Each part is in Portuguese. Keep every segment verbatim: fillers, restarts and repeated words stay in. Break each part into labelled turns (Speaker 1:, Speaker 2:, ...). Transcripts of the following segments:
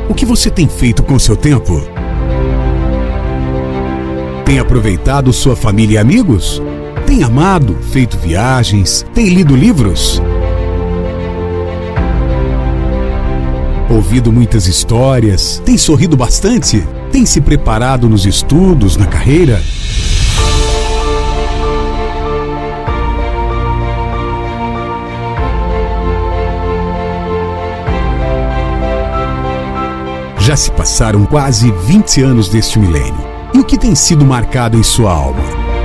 Speaker 1: O que você tem feito com seu tempo? Tem aproveitado sua família e amigos? Tem amado, feito viagens? Tem lido livros? Ouvido muitas histórias? Tem sorrido bastante? Tem se preparado nos estudos, na carreira? Já se passaram quase vinte anos deste milênio. E o que tem sido marcado em sua alma?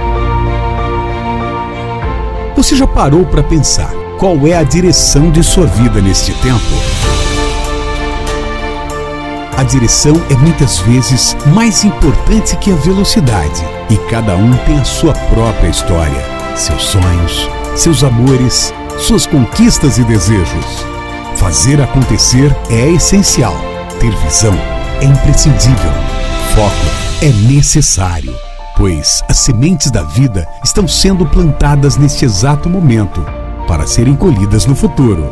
Speaker 1: Você já parou para pensar qual é a direção de sua vida neste tempo? A direção é muitas vezes mais importante que a velocidade. E cada um tem a sua própria história, seus sonhos, seus amores, suas conquistas e desejos. Fazer acontecer é essencial. Ter visão é imprescindível. Foco é necessário, pois as sementes da vida estão sendo plantadas neste exato momento para serem colhidas no futuro.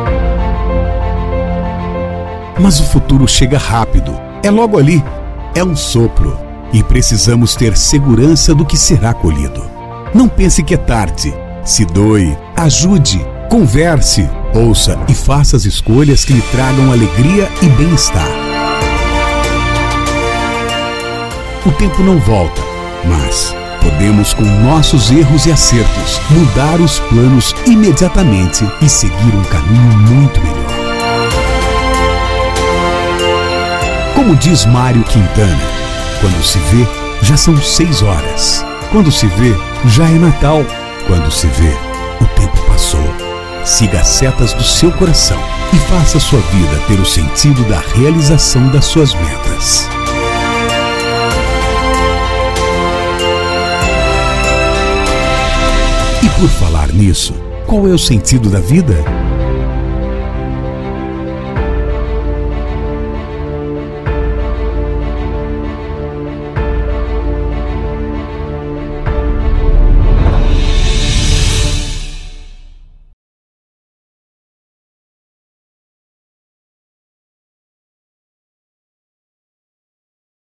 Speaker 1: Mas o futuro chega rápido, é logo ali, é um sopro, e precisamos ter segurança do que será colhido. Não pense que é tarde. Se doe, ajude, converse, ouça e faça as escolhas que lhe tragam alegria e bem-estar. O tempo não volta, mas podemos, com nossos erros e acertos, mudar os planos imediatamente e seguir um caminho muito melhor. Como diz Mário Quintana, quando se vê, já são seis horas. Quando se vê, já é Natal. Quando se vê, o tempo passou. Siga as setas do seu coração e faça sua vida ter o sentido da realização das suas metas. E por falar nisso, qual é o sentido da vida?